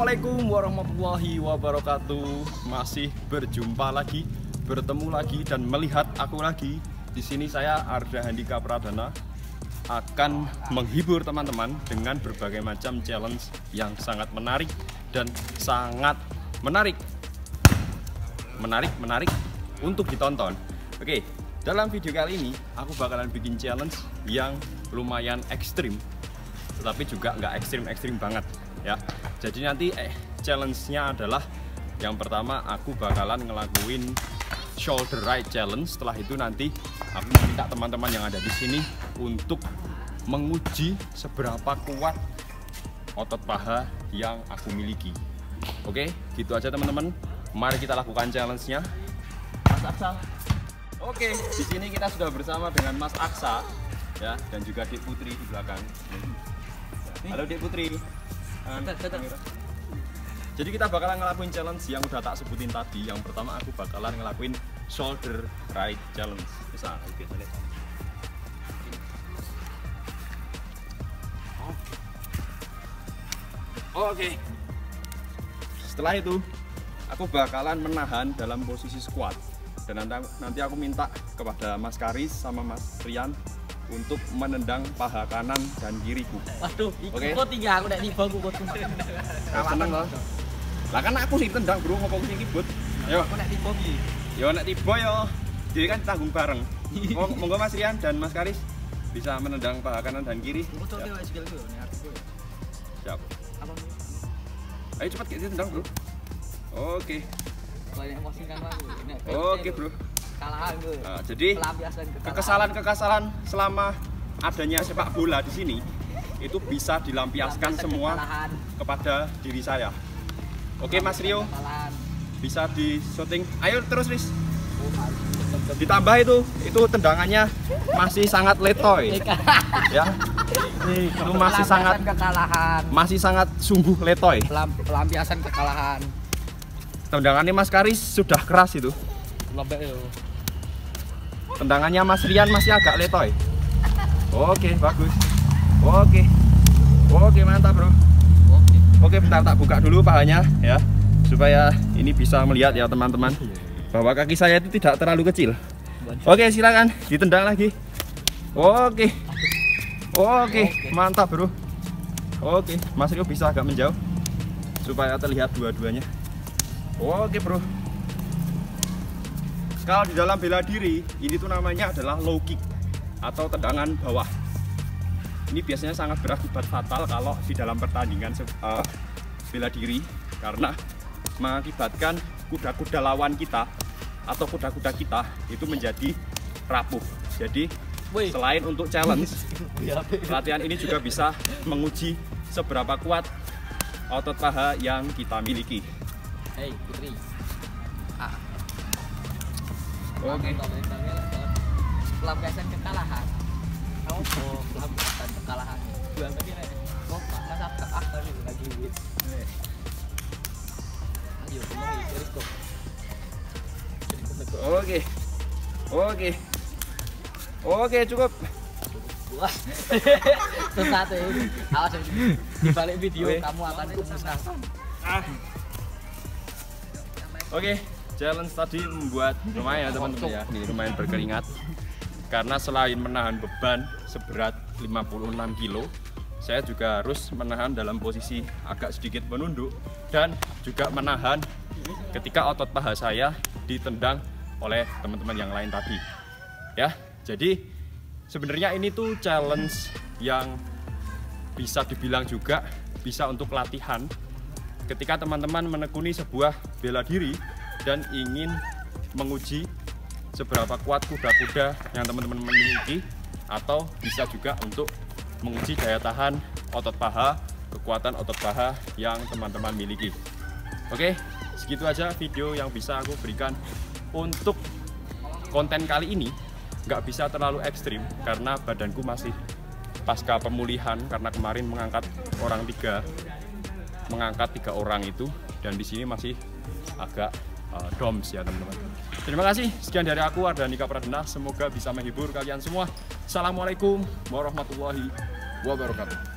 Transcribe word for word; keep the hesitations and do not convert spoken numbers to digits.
Assalamualaikum warahmatullahi wabarakatuh. Masih berjumpa lagi, bertemu lagi dan melihat aku lagi. Di sini saya Arda Handika Pradana akan menghibur teman-teman dengan berbagai macam challenge yang sangat menarik dan sangat menarik. Menarik, menarik untuk ditonton. Oke, dalam video kali ini aku bakalan bikin challenge yang lumayan ekstrim, tetapi juga nggak ekstrim-ekstrim banget ya. Jadi nanti eh, challenge-nya adalah yang pertama aku bakalan ngelakuin shoulder ride challenge. Setelah itu nanti aku minta teman-teman yang ada di sini untuk menguji seberapa kuat otot paha yang aku miliki. Oke, gitu aja teman-teman. Mari kita lakukan challenge-nya. Mas Aksa. Oke, di sini kita sudah bersama dengan Mas Aksa ya, dan juga Dek Putri di belakang. Halo Dek Putri. Jadi kita bakalan ngelakuin challenge yang udah tak sebutin tadi. Yang pertama aku bakalan ngelakuin shoulder ride challenge. Bisa kita lihat. Oke. Setelah itu aku bakalan menahan dalam posisi squat. Dan nanti, nanti aku minta kepada Mas Karis sama Mas Rian untuk menendang paha kanan dan kiriku. Waduh, oke. Kok tiga aku nek tiba aku kok. Seneng loh. Lah kan aku sih tendang, Bro, ngopo sing kibut. Ayo. Aku nek tiba iki. Yo nek tiba yo. Jadi kan tanggung bareng. Monggo Mas Rian dan Mas Karis bisa menendang paha kanan dan kiri. Betul ya skillku nek aku. Siap. Apa? Ayo cepat kita tendang, Bro. Oke. Banyak emosi kan aku. Oke, Bro. Kalahan gue. Nah, jadi kekesalan-kekesalan selama adanya sepak bola di sini itu bisa dilampiaskan semua kekalahan kepada diri saya. Oke, Mas Rio, bisa di shooting. Ayo terus, Riz. Ditambah itu, itu tendangannya masih sangat letoy. Ya. Itu masih sangat kekalahan. Masih sangat sungguh letoy. Pelampiasan kekalahan. Tendangannya Mas Karis sudah keras itu. Lembek yo. Tendangannya Mas Rian masih agak letoy. Oke, bagus. Oke. Oke, mantap, Bro. Oke. Oke, bentar tak buka dulu pahanya ya, supaya ini bisa melihat ya teman-teman bahwa kaki saya itu tidak terlalu kecil. Oke, silakan ditendang lagi. Oke. Oke, mantap, Bro. Oke, Mas Rio bisa agak menjauh supaya terlihat dua-duanya. Oke, Bro. Kalau di dalam bela diri, ini tuh namanya adalah low kick atau tendangan bawah. Ini biasanya sangat berakibat fatal kalau di dalam pertandingan uh, bela diri, karena mengakibatkan kuda-kuda lawan kita atau kuda-kuda kita itu menjadi rapuh. Jadi selain untuk challenge, latihan ini juga bisa menguji seberapa kuat otot paha yang kita miliki. Hei Putri. Ah. Oke. Pelampiasan kekalahan. Kamu mau pelampiasan kekalahan. Dua tadi nih. Kok Mas Abka ah tadi lagi wit. Ayo kembali terus kok. Oke. Oke. Oke, cukup. Wah. Sesat ini. Awas di balik video kamu akan kemusnahan. Ah. Oke. Challenge tadi membuat lumayan teman-teman ya, ini lumayan berkeringat karena selain menahan beban seberat lima puluh enam kilo, saya juga harus menahan dalam posisi agak sedikit menunduk dan juga menahan ketika otot paha saya ditendang oleh teman-teman yang lain tadi ya. Jadi sebenarnya ini tuh challenge yang bisa dibilang juga bisa untuk latihan ketika teman-teman menekuni sebuah bela diri dan ingin menguji seberapa kuat kuda-kuda yang teman-teman miliki, atau bisa juga untuk menguji daya tahan otot paha, kekuatan otot paha yang teman-teman miliki. Oke, segitu aja video yang bisa aku berikan untuk konten kali ini. Nggak bisa terlalu ekstrim karena badanku masih pasca pemulihan karena kemarin mengangkat orang tiga, mengangkat tiga orang itu, dan di sini masih agak Uh, doms ya teman-teman. Terima kasih, sekian dari aku Arda Handika Pradana. Semoga bisa menghibur kalian semua. Assalamualaikum warahmatullahi wabarakatuh.